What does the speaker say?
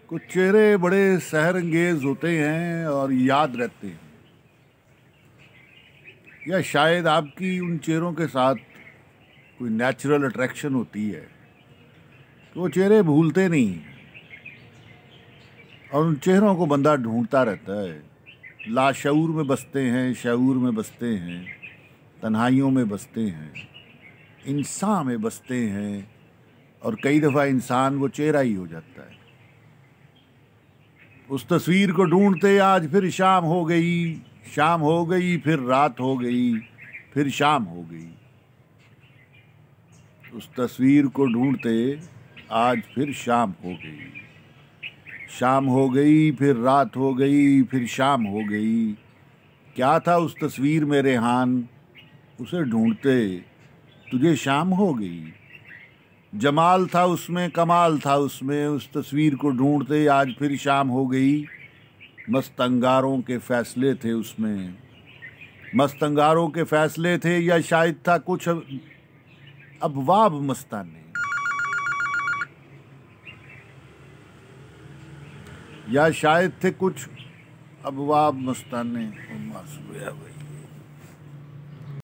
कुछ चेहरे बड़े सहरंगेज होते हैं और याद रहते हैं, या शायद आपकी उन चेहरों के साथ कोई नेचुरल अट्रैक्शन होती है तो वो चेहरे भूलते नहीं हैं और उन चेहरों को बंदा ढूंढता रहता है। लाशऊर में बसते हैं, शऊर में बसते हैं, तन्हाइयों में बसते हैं, इंसान में बसते हैं और कई दफ़ा इंसान वो चेहरा ही हो जाता है। उस तस्वीर को ढूंढते आज फिर शाम हो गई, शाम हो गई फिर रात हो गई, फिर शाम हो गई। उस तस्वीर को ढूंढते आज फिर शाम हो गई, शाम हो गई फिर रात हो गई, फिर शाम हो गई। क्या था उस तस्वीर में रेहान, उसे ढूंढते तुझे शाम हो गई। जमाल था उसमें, कमाल था उसमें, उस तस्वीर को ढूंढते आज फिर शाम हो गई। मस्त अंगारों के फैसले थे उसमें, मस्त अंगारों के फैसले थे, या शायद था कुछ अबवाब मस्ताने, या शायद थे कुछ अबवाब मस्ताने।